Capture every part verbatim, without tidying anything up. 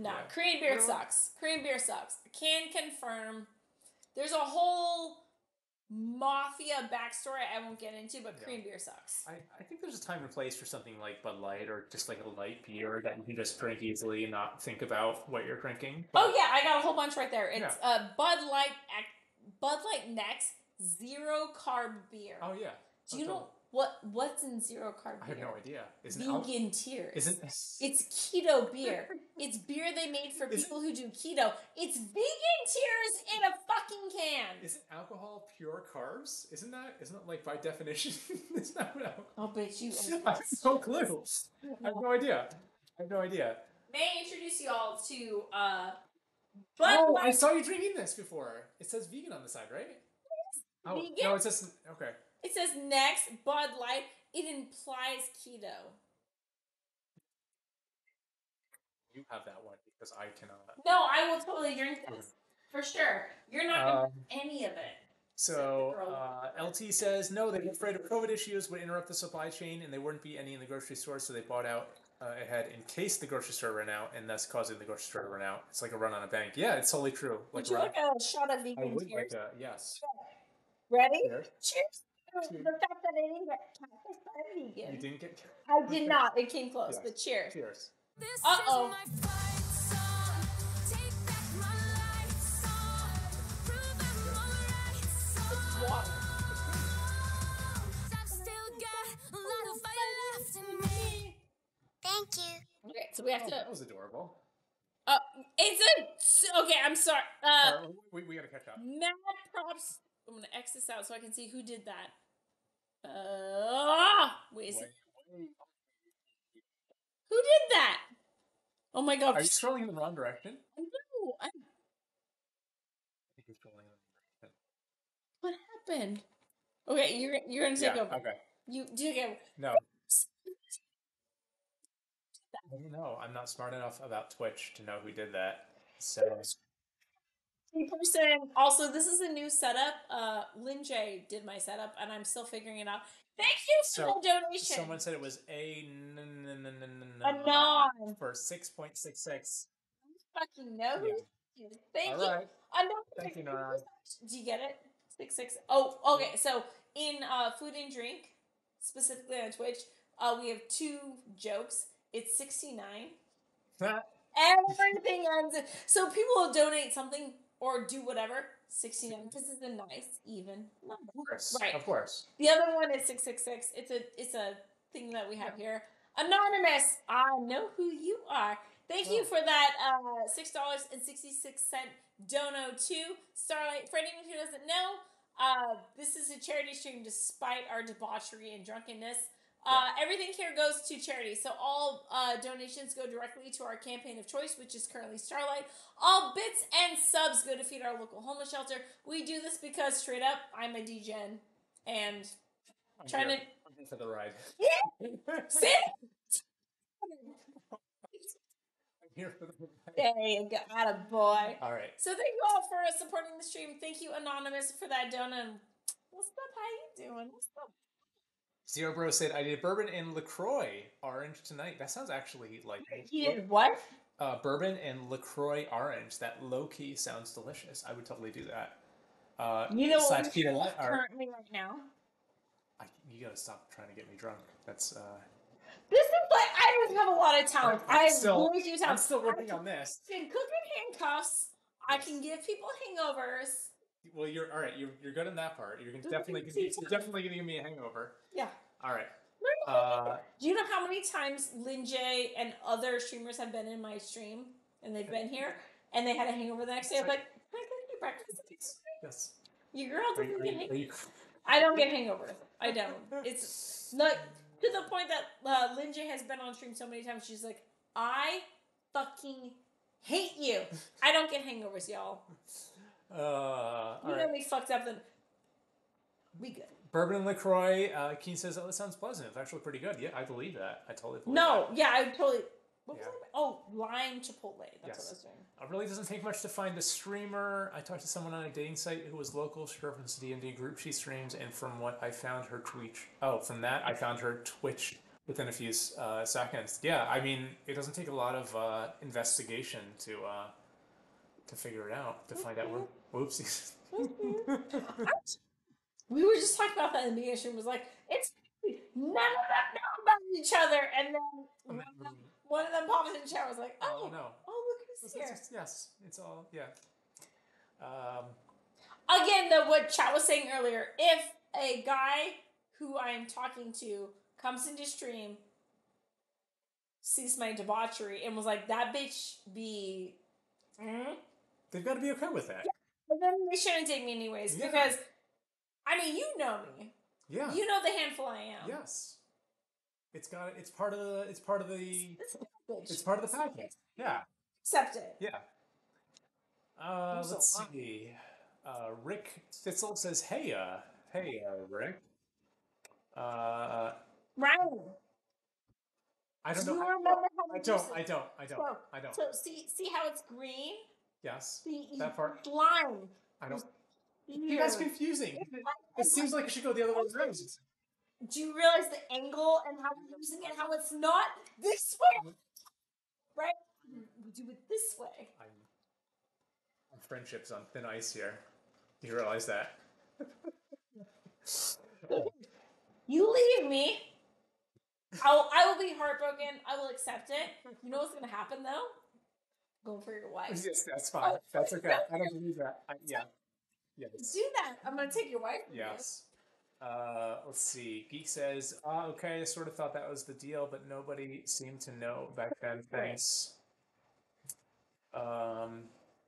No, Yeah. Korean beer No. sucks. Korean beer sucks. Can confirm. There's a whole mafia backstory I won't get into, but Yeah. Korean beer sucks. I, I think there's a time and place for something like Bud Light or just like a light beer that you can just drink easily and not think about what you're drinking. But Oh yeah, I got a whole bunch right there. It's Yeah. uh, Bud Light, Ac- Bud Light Next zero carb beer. oh yeah, Do Oh, you know totally. what what's in zero carb I beer? have no idea. Isn't al- Vegan tears. isn't It's keto beer. It's beer they made for Is it- people who do keto. It's vegan tears in a fucking can. isn't alcohol pure carbs? Isn't that isn't it like by definition? Isn't that what alcohol? I'll bet you. I have no clue. I have no idea. I have no idea. May I introduce you all to uh Bud oh, Light. I saw you drinking this before. It says vegan on the side, right? Oh vegan. no, it says okay. It says next Bud Light. It implies keto. You have that one because I cannot. No, I will totally drink this for sure. You're not gonna Um, drink any of it. So uh, L T says no, they were afraid of COVID issues would interrupt the supply chain, and there wouldn't be any in the grocery store, so they bought out uh, ahead in case the grocery store ran out, and thus causing the grocery store to run out. It's like a run on a bank. Yeah, it's totally true. Would Like you run- like a shot of I vegan would tears? like a yes. Ready? Cheers. Cheers. Cheers. The fact that I didn't get catfish by a vegan. You didn't get. I did not. It came close, Yes. but cheers. Cheers. Uh oh. It's water. Thank you. Okay, so we have Oh, to. that was adorable. Uh, it's a. Okay, I'm sorry. Uh, Uh, we we gotta catch up. mad props. I'm gonna X this out so I can see who did that. Uh, wait, is it, who did that? Oh my god! Are you scrolling in the wrong direction? No, I, I think you're scrolling in the wrong direction. what happened? Okay, you're you're gonna take Yeah. over. Okay. You do okay. No. I don't know. I'm not smart enough about Twitch to know who did that. So Person. Also, this is a new setup. Uh, Lin J did my setup, and I'm still figuring it out. Thank you for So, the donation. someone said it was a n- n- n- n- n- A n- non. for six point six six. Fucking know who Yeah. it is. Thank All you. right. I know. Thank you, Nora. Do you get it? Six six. Oh, okay. So in uh, food and drink, specifically on Twitch, uh, we have two jokes. It's sixty nine. Everything ends. in- So people will donate something or do whatever. sixty nine. This is a nice even number. Of course. Right. Of course. The other one is six six six. It's a it's a thing that we have here. Anonymous. I know who you are. Thank you Oh. for that uh, six dollars and sixty-six cents dono to Starlight. For anyone who doesn't know, uh, this is a charity stream despite our debauchery and drunkenness. Uh, everything here goes to charity. So all uh, donations go directly to our campaign of choice, which is currently Starlight. All bits and subs go to feed our local homeless shelter. We do this because, straight up, I'm a D-gen. And I'm trying here. to... I'm here for the ride. Yeah! Sit! I'm here for the ride. There you go. Attaboy. All right. So thank you all for supporting the stream. Thank you, Anonymous, for that donut. What's up? How you doing? What's up? Zero Bro said, I did bourbon and LaCroix orange tonight. That sounds actually like... You did what? Uh, bourbon and LaCroix orange. That low-key sounds delicious. I would totally do that. Uh, You know slash what Peter we're Light- or- currently right now? I, you gotta stop trying to get me drunk. That's, uh... This is like, I don't have a lot of talent. I have still, very few talent. I'm still working I on this. can cook in handcuffs. I can give people hangovers. Well, you're all right. You're, you're good in that part. You're gonna Just definitely like you're definitely gonna give me a hangover. Yeah. All right. Uh, Do you know how many times Lin J and other streamers have been in my stream and they've been here and they had a hangover the next day? I'm like, I gotta eat breakfast. yes. Your girl Are doesn't you, are get you, hangovers. are you, I don't get hangovers. I don't. It's like to the point that uh, Lin J has been on stream so many times. She's like, I fucking hate you. I don't get hangovers, y'all. uh, all You right. know we fucked up. Then we good. Bourbon and LaCroix. Uh, Keen says, "Oh, that sounds pleasant. It's actually pretty good." Yeah, I believe that. I totally believe No, that. yeah, I totally. What was Yeah. I? Oh, lime chipotle. That's Yes. what I was doing. It really doesn't take much to find a streamer. I talked to someone on a dating site who was local. She referenced the D and D group she streams, and from what I found her Twitch. Oh, from that I found her Twitch within a few uh, seconds. Yeah, I mean, it doesn't take a lot of uh, investigation to uh, to figure it out, to find out where. Whoopsies. We were just talking about that in the beginning. Was like, it's none of them know about each other, and then one of them, one of them pops in the chat. Was like, oh, oh no, oh look who's it's, here. it's, yes, it's all yeah. Um, Again, though, what chat was saying earlier, if a guy who I'm talking to comes into stream, sees my debauchery, and was like, that bitch be. Mm? They've got to be okay with that. Yeah. But then they shouldn't take me anyways, yeah. Because, I mean, you know me. Yeah. You know the handful I am. Yes. It's got. It's part of the. It's part of the. It's, it's part of the package. Yeah. Accept it. Yeah. Uh, let's see. Uh, Rick Fitzel says, "Hey, uh, hey, uh, Rick. Uh, Ryan. I don't Do know. you I, remember how I don't. I don't. I don't. So, I don't. So see, see how it's green? Yes. See, that part. Line. I don't. See, that's confusing. It, it seems like it should go the other way around. Do you realize the angle and how we're using it? How it's not this way, right? We do it this way. I'm, I'm friendships on thin ice here. Do you realize that? You leave me. I'll, I will be heartbroken. I will accept it. You know what's going to happen, though? Going for your wife. Yes, that's fine. Oh, that's okay. I don't believe that. I, yeah. Yes. Do that. I'm going to take your wife. Yes. Uh, let's see. Geek says, uh, okay, I sort of thought that was the deal, but nobody seemed to know back then. Thanks. Um,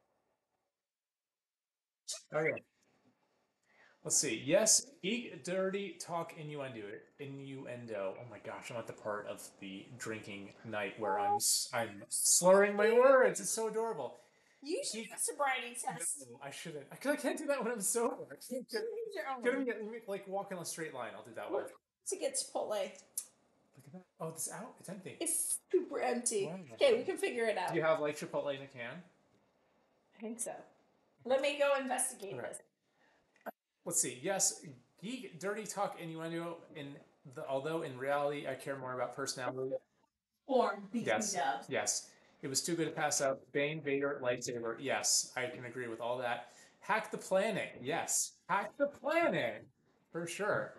okay. Let's see. Yes, geek, dirty talk, innuendo. Innuendo. Oh my gosh, I'm at the part of the drinking night where I'm I'm slurring my words. It's so adorable. You should geek, get a sobriety test. No, I shouldn't. I, I can't do that when I'm sober. I can't get, get me, get me, like walk in a straight line. I'll do that one. To get Chipotle. Look at that. Oh, it's out. It's empty. It's super empty. Wow. Okay, we can figure it out. Do you have like Chipotle in a can? I think so. Let me go investigate right. this. Let's see. Yes, geek, dirty talk, innuendo. In the although in reality, I care more about personality. Form. Yes. Dubs. Yes. It was too good to pass up. Bane, Vader, lightsaber. Yes, I can agree with all that. Hack the planning. Yes. Hack the planning. For sure.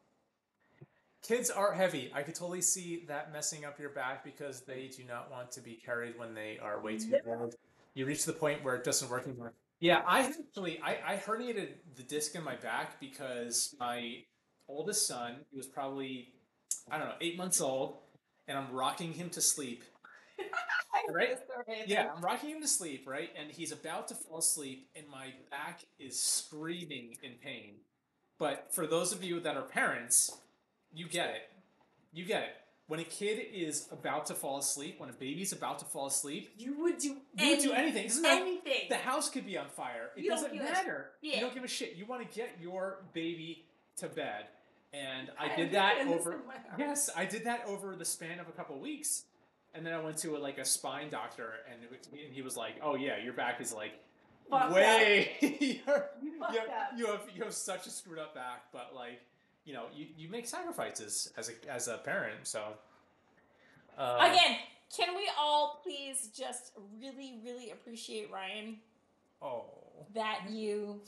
Kids are heavy. I could totally see that messing up your back because they do not want to be carried when they are way too old. You reach the point where it doesn't work anymore. Yeah, I actually, I, I herniated the disc in my back because my oldest son, he was probably, I don't know, eight months old, and I'm rocking him to sleep. Right? Yeah, I'm rocking him to sleep, right? And he's about to fall asleep, and my back is screaming in pain. But for those of you that are parents, you get it. You get it. When a kid is about to fall asleep, when a baby's about to fall asleep, you would do you anything. would do anything. It doesn't anything. Matter. The house could be on fire. It you doesn't matter. Yeah. You don't give a shit. You want to get your baby to bed. And I did that over Yes, I did that over the span of a couple of weeks. And then I went to a, like a spine doctor, and, it, and he was like, "Oh yeah, your back is like Fuck way you're, you, you, you have you have such a screwed up back, but like you know you, you make sacrifices as a as a parent." So uh, again, can we all please just really really appreciate Ryan? Oh, that you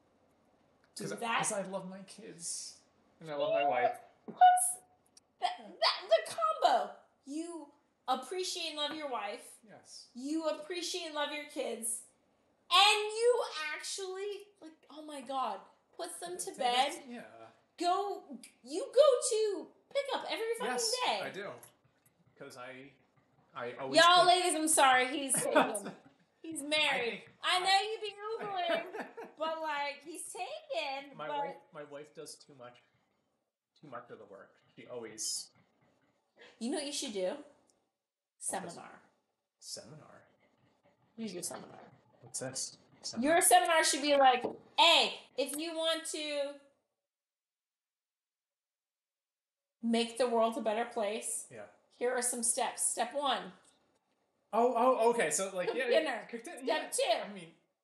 do that because I love my kids and I love my wife. What's that? That the combo you. Appreciate and love your wife. Yes. You appreciate and love your kids. And you actually, like, oh my God, puts them to bed. Yeah. Go, you go to pickup every fucking yes, day. I do. Because I, I always. Y'all think... ladies, I'm sorry, he's taken. He's married. I, I know you be Googling, but like, he's taken. My but... wife, my wife does too much, too much of the work. She always. You know what you should do? Seminar. Seminar? Use your seminar. What's this? Seminar? Your seminar should be like, hey, if you want to make the world a better place, yeah. Here are some steps. Step one. Oh, oh, okay. So like, cook yeah, dinner. Cook dinner. Step yeah. two. I mean,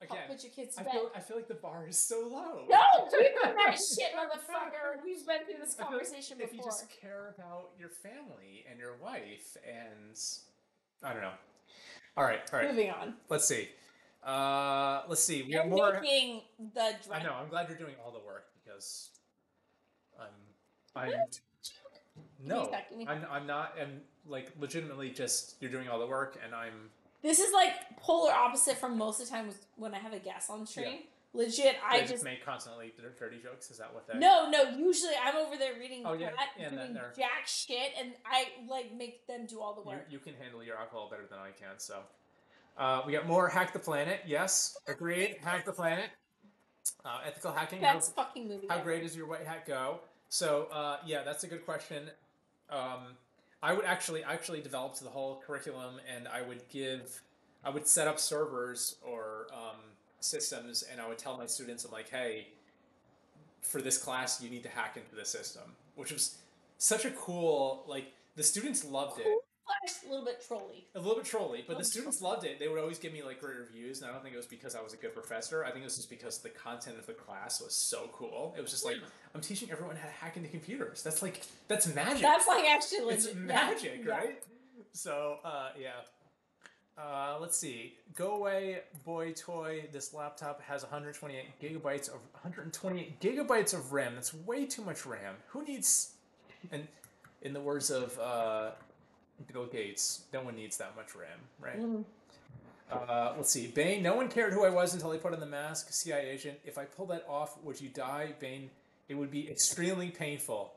Again, put your kids to I bed. feel, I feel like the bar is so low. No, keep on that shit, motherfucker. We've been through this I feel like conversation if before. you just care about your family and your wife, and I don't know. All right, all right. Moving on. Let's see. Uh, let's see. We have You're more. making the I dress. know. I'm glad you're doing all the work because I'm. I'm. Give me No, a sec, give me a I'm. I'm not. I'm like legitimately just you're doing all the work, and I'm. This is like polar opposite from most of the time when I have a guest on stream. Yeah. Legit, I They just, just make constantly dirty jokes. Is that what they? no, no. Usually, I'm over there reading Oh, yeah, that, yeah, and doing then they're- jack shit, and I like make them do all the You, work. you can handle your alcohol better than I can. So, uh, we got more hack the planet. Yes, agreed. Hack the planet. Uh, ethical hacking. That's how, fucking movie. how ever. great does your white hat go? So, uh, yeah, that's a good question. Um, I would actually actually develop the whole curriculum, and I would give, I would set up servers or um, systems, and I would tell my students, I'm like, hey, for this class, you need to hack into the system, which was such a cool, like, the students loved it. A little bit trolly. A little bit trolly, but the Oh, students loved it. They would always give me like great reviews, and I don't think it was because I was a good professor. I think it was just because the content of the class was so cool. It was just like, I'm teaching everyone how to hack into computers. That's like, that's magic. That's like actually legit. It's magic, yeah. right? So, uh, yeah. Uh, let's see. Go away, boy toy. This laptop has one hundred twenty-eight gigabytes of one hundred twenty-eight gigabytes of RAM. That's way too much RAM. Who needs? And in the words of uh, Bill Gates, no one needs that much RAM, right? Mm. Uh, let's see. Bane, no one cared who I was until I put on the mask. C I A agent. If I pull that off, would you die? Bane, it would be extremely painful.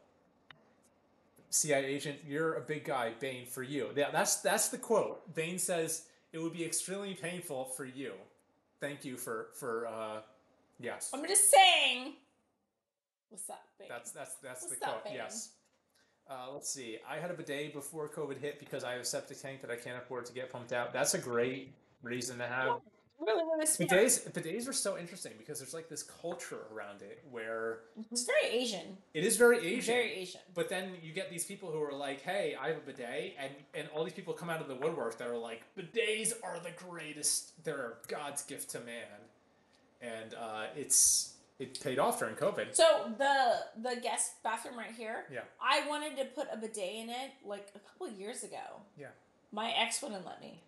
C I A agent, you're a big guy. Bane, for you. Yeah, that's that's the quote. Bane says it would be extremely painful for you. Thank you for for uh, yes. I'm just saying. What's up, Bane? That's that's that's What's the up, quote. Bane? Yes. Uh, let's see. I had a bidet before COVID hit because I have a septic tank that I can't afford to get pumped out. That's a great reason to have. Really, really smart. Bidets, bidets are so interesting because there's like this culture around it where It's very Asian. it is very Asian. Very Asian. But then you get these people who are like, hey, I have a bidet, and, and all these people come out of the woodwork that are like, bidets are the greatest, they're God's gift to man. And uh, it's it paid off during COVID. So the the guest bathroom right here. Yeah. I wanted to put a bidet in it like a couple of years ago. Yeah. My ex wouldn't let me.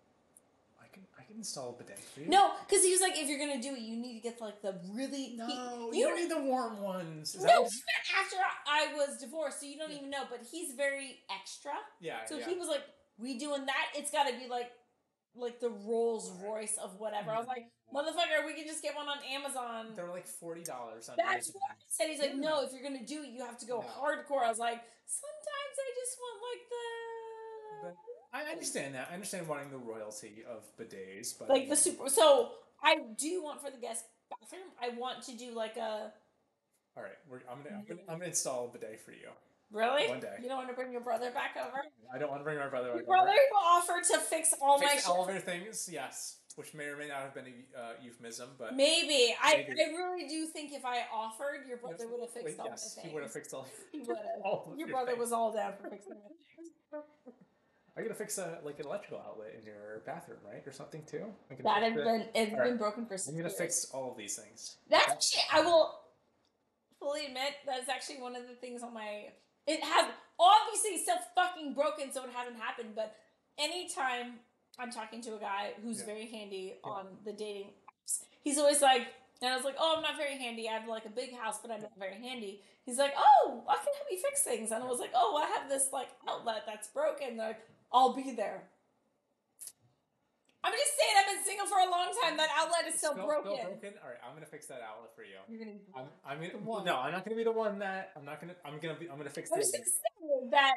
I can I can install a bidet for you. No, because he was like, if you're gonna do it, you need to get like the really. No, he, you don't need the warm ones. Is No, that what- after I was divorced, so you don't even know. But he's very extra. Yeah, So yeah. he was like, "We doing that? It's got to be like, like the Rolls Royce of whatever." I was like, "Motherfucker, we can just get one on Amazon." They're like forty dollars on That's Amazon. what I said. He's like, Yeah. "No, if you're gonna do it, you have to go No. hardcore." I was like, "Sometimes I just want like the." But I understand that. I understand wanting the royalty of bidets, but Like the super. So I do want for the guest bathroom. I want to do like a. All right, we're, I'm gonna I'm gonna I'm gonna install a bidet for you. Really? One day. You don't want to bring your brother back over? I don't want to bring my brother. Your over. brother who offered to fix all my Fix shit. all of their things, yes, which may or may not have been a uh, euphemism, but Maybe. I, Maybe. I really do think if I offered, your brother would have fixed Wait, all yes, my things. he would have fixed all. He would all have. of Your your brother things. was all down for fixing it. I gotta fix a like an electrical outlet in your bathroom, right, or something too. I can That fix had it. been it's All been right. broken for six I'm gonna years. fix all of these things. That's actually, I will fully admit that's actually one of the things on my. It has obviously so fucking broken, so it hasn't happened. But anytime I'm talking to a guy who's Yeah. very handy Yeah. on the dating apps, he's always like, and I was like, "Oh, I'm not very handy. I have like a big house, but I'm not very handy." He's like, "Oh, I can help you fix things," and I was like, "Oh, I have this like outlet that's broken. They're like, I'll be there." I'm just saying, I've been single for a long time. That outlet is still, Still- broken. Still broken. All right, I'm gonna fix that outlet for you. You're gonna. I'm, I'm gonna. The one. No, I'm not gonna be the one that. I'm not gonna. I'm gonna be. I'm gonna fix I'm this. just saying that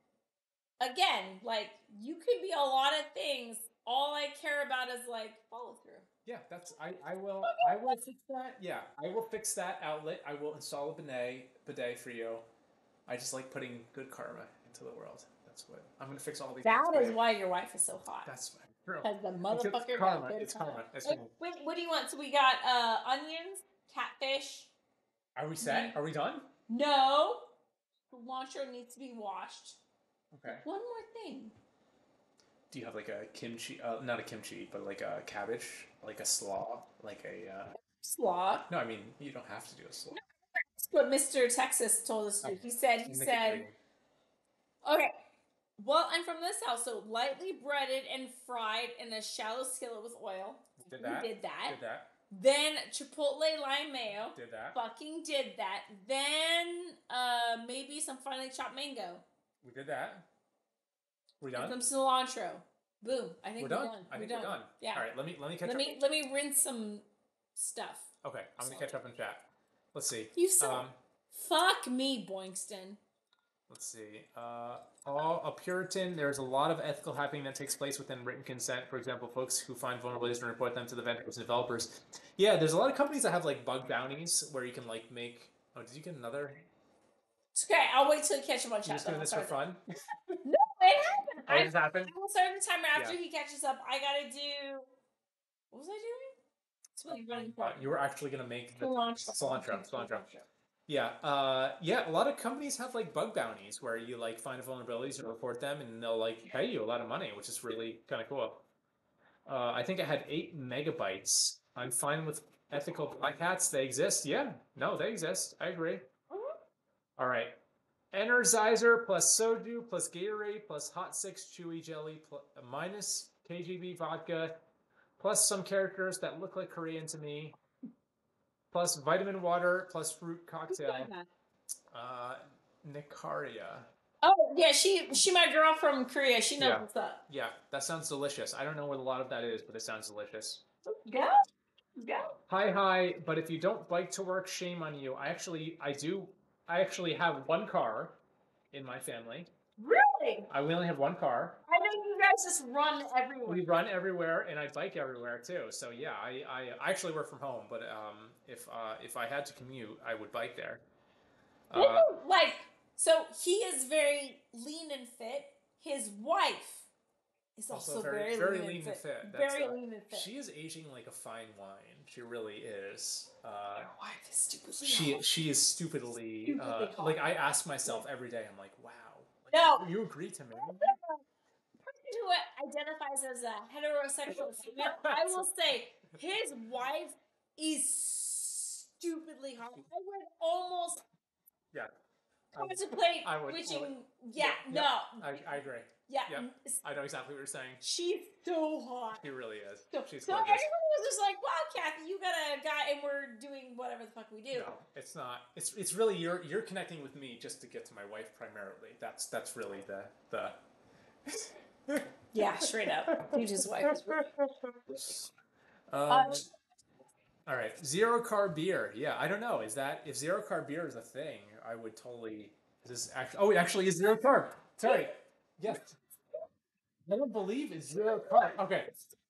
again, like you could be a lot of things. All I care about is like follow through. Yeah, that's. I. I will. I will fix that. Yeah, I will fix that outlet. I will install a bidet bidet for you. I just like putting good karma into the world. That's what I'm gonna fix all these. That things for is you. why your wife is so hot. That's true. Because the motherfucker It's karma. got good It's karma. It's Like, karma. wait, what do you want? So we got uh onions, catfish. Are we set? Are we done? No, the launcher needs to be washed. Okay. One more thing. do you have like a kimchi? Uh, not a kimchi, but like a cabbage, like a slaw, like a. Uh... Slaw. No, I mean you don't have to do a slaw. That's what Mister Texas told us to do. He said, he said, okay, well, I'm from this house, so lightly breaded and fried in a shallow skillet with oil. Did that. We did that. Did that. Then chipotle lime mayo. Did that. Fucking did that. Then uh, maybe some finely chopped mango. We did that. We done? And some cilantro. Boom. I think we're we're done. done. I think we're we're done. done. Yeah. All right. Let me let me catch let up. me let me rinse some stuff. Okay, I'm gonna catch up in chat. Let's see. You said, um, fuck me, Boinkston. Let's see. Uh, all a Puritan. There's a lot of ethical hacking that takes place within written consent. For example, folks who find vulnerabilities and report them to the vendors and developers. Yeah, there's a lot of companies that have like bug bounties where you can like make. Oh, did you get another? It's okay. I'll wait till you catch up on chat. You're just doing this for fun? No, it happened. Oh, it just happened? I will start the timer after Yeah. he catches up. I gotta do. What was I doing? It's really running. Uh, you were actually gonna make the Cilantro. cilantro. Cilantro. Yeah, uh, yeah. A lot of companies have like bug bounties where you like find vulnerabilities and report them, and they'll like pay you a lot of money, which is really kind of cool. Uh, I think I had eight megabytes. I'm fine with ethical black hats. They exist. Yeah, no, they exist. I agree. All right. Energizer plus soju plus Gatorade plus Hot Six Chewy Jelly plus, minus K G B vodka plus some characters that look like Korean to me plus vitamin water plus fruit cocktail. Uh, Nicaria. Oh yeah, she she my girl from Korea. She knows Yeah. what's up. Yeah, that sounds delicious. I don't know what a lot of that is, but it sounds delicious. Yeah, yeah. Hi, hi. But if you don't bike to work, shame on you. I actually, I do. I actually have one car in my family. Really? I we only have one car. I know you guys just run everywhere. We run everywhere, and I bike everywhere too. So yeah, I, I, I actually work from home, but um, if uh, if I had to commute, I would bike there. Uh, like, so he is very lean and fit. His wife is also, also very, very, very lean, lean and and fit. fit. That's, Very uh, lean and fit. She is aging like a fine wine. She really is. Uh, Your wife is stupidly she hot. she is stupidly, Stupidly uh, hot. like I ask myself every day. I'm like, wow. Like, No. you agree to me? Person who identifies as a heterosexual female, I will say his wife is stupidly hot. I would almost Yeah. contemplate I would- I witching. would- Yeah, Yep, no. I, I agree. Yeah. Yep. s- I know exactly what you're saying. She's so hot. She really is. So, She's so gorgeous. everyone was just like, "Wow, Kathy, you got a guy, and we're doing whatever the fuck we do." No, it's not. It's it's really you're you're connecting with me just to get to my wife primarily. That's that's really the the. Yeah, straight up. You just wife. is really- Um, Um, all right, zero carb beer. Yeah, I don't know. Is that if zero carb beer is a thing? I would totally. Is this actually? Oh, it actually is zero carb. Sorry. Yes. I don't believe it's zero carb. Okay.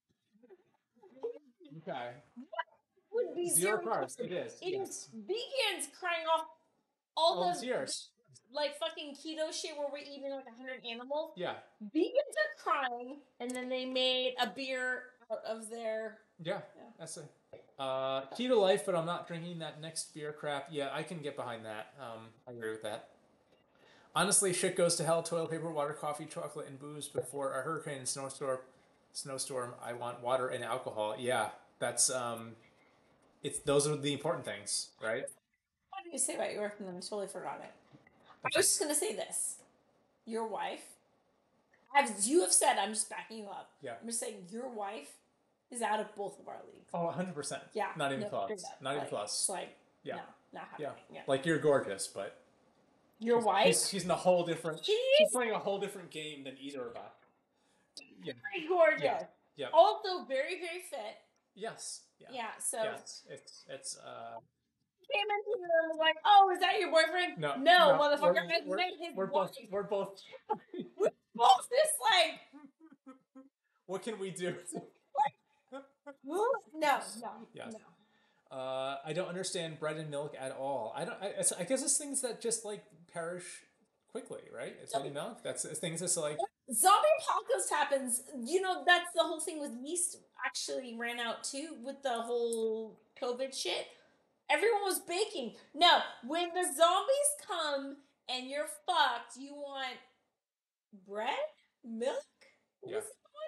Okay. Would be Zero zero carbs. It is. It yes. is vegans crying off all All the these years. like fucking keto shit where we're eating like a hundred animals. Yeah. Vegans are crying, and then they made a beer out of their. Yeah. Yeah. That's it. Uh, keto life, but I'm not drinking that next beer crap. Yeah, I can get behind that. Um, I agree with that. Honestly, shit goes to hell. Toilet paper, water, coffee, chocolate, and booze before a hurricane and snowstorm. Snowstorm. I want water and alcohol. Yeah, that's um, it's those are the important things, right? What did you say about your work? And then I totally forgot it. I was just gonna say this: your wife, as you have said, I'm just backing you up. Yeah. I'm just saying your wife is out of both of our leagues. Oh, one hundred percent. Yeah, Not even no, close. straight up. Not even Like, close. It's like Yeah. no, not Yeah. happening. Yeah. Like you're gorgeous, but Your wife, she's, she's in a whole different. she's She's playing a whole different game than either of us. Yeah. very gorgeous. Yeah. Yeah. Also very, very fit. Yes. Yeah. Yeah. So Yeah, it's it's it's uh came into the room and was like, "Oh, is that your boyfriend?" no no, no, motherfucker. we're- I we're- met his we're wife. both we're both We're both this like. what can we do? No, no, Yes. no. Uh, I don't understand bread and milk at all. I don't. I, it's, I guess it's things that just like perish quickly, right? It's bread and milk. That's it's things that's like Zombie apocalypse happens. You know, that's the whole thing with yeast actually ran out too with the whole COVID shit. Everyone was baking. No, when the zombies come and you're fucked, you want bread, milk. Yeah. What's the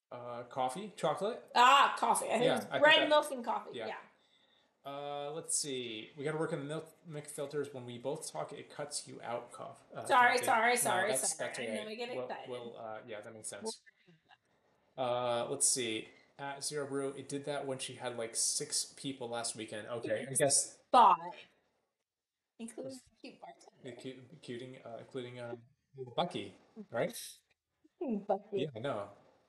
Uh, coffee, chocolate. Ah, coffee. I think Yeah, it's I think bread, that- milk, and coffee. yeah. Yeah. Uh, let's see. We got to work on the milk, milk filters. When we both talk, it cuts you out. Cough. Uh, Sorry, Kathy. sorry, No, sorry, that's, sorry. That's I all know right. I get We'll, excited. we'll, uh, yeah, that makes sense. Uh, let's see. At Zero Brew, it did that when she had like six people last weekend. Okay, I guess Five. Including the cute bartender. including, including, uh, including uh, Bucky, right? Bucky. Yeah, I know.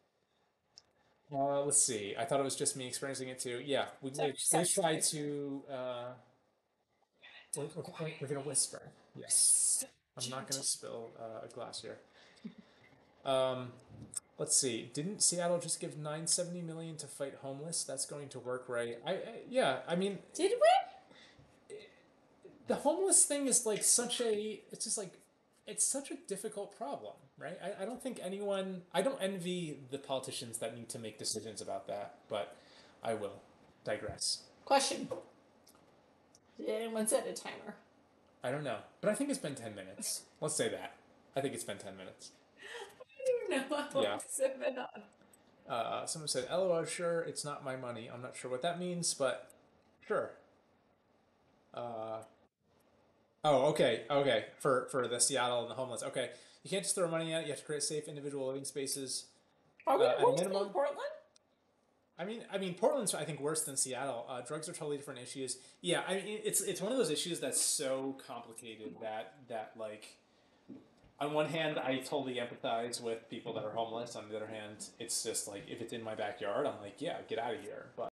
Uh, let's see. I thought it was just me experiencing it too. Yeah, we Sorry, we sorry, try sorry. to. Uh, we're, we're, we're gonna whisper. Yes. I'm not gonna spill uh, a glass here. Um, let's see. Didn't Seattle just give nine seventy million to fight homeless? That's going to work, right? I, I yeah. I mean, Did we? the homeless thing is like such a. It's just like, it's such a difficult problem, right? I, I don't think anyone. I don't envy the politicians that need to make decisions about that, but I will digress. Question. Did anyone set a timer? I don't know, but I think it's been ten minutes. Let's say that. I think it's been ten minutes. I don't know how Yeah. long it's been on. Uh, someone said, "L O L, sure, it's not my money." I'm not sure what that means, but sure. Uh, oh, okay, okay. For for the Seattle and the homeless, okay. You can't just throw money at it. You have to create safe individual living spaces. Are we Uh, at a hosting minimum- in Portland? I mean, I mean, Portland's I think worse than Seattle. Uh, drugs are totally different issues. Yeah, I mean, it's it's one of those issues that's so complicated that that like, on one hand, I totally empathize with people that are homeless. On the other hand, it's just like if it's in my backyard, I'm like, yeah, get out of here. But